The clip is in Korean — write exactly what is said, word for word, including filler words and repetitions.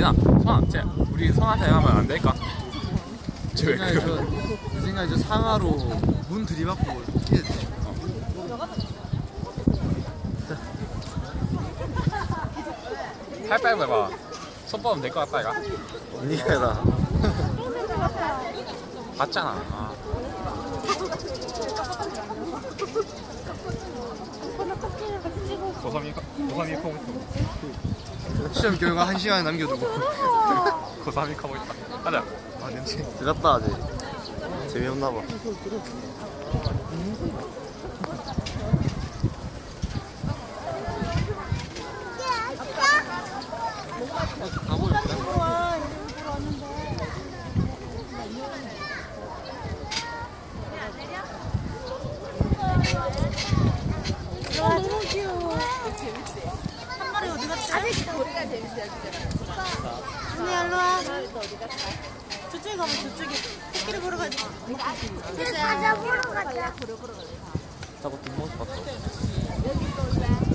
되나? 성아, 쟤 우리 성한테 하면 안 될까? 제 생각에 저, 제 생각에 저 상하로 문 들이받고 뛰어야 돼. 팔 해봐. 손 뻗으면 될 것 같다 이거. 니가 해라. 봤잖아. 아. 고삼이 고삼이 커고 있어. 시험 결과 한 시간에 남겨두고. 고삼이 커고 있다. 가자. 아 냄새. 들었다 아직. 재미없나봐. 너무 귀여워. 재밌지? 한 마리 어디 갔지? 아직 머리가 재밌어요, 진짜. 언니, 일로 와. 저쪽에 가면 저쪽에 코끼리 보러 가자. 가자 보러 가자. 자꾸 뒷모습 봤어. 여기 또 왜?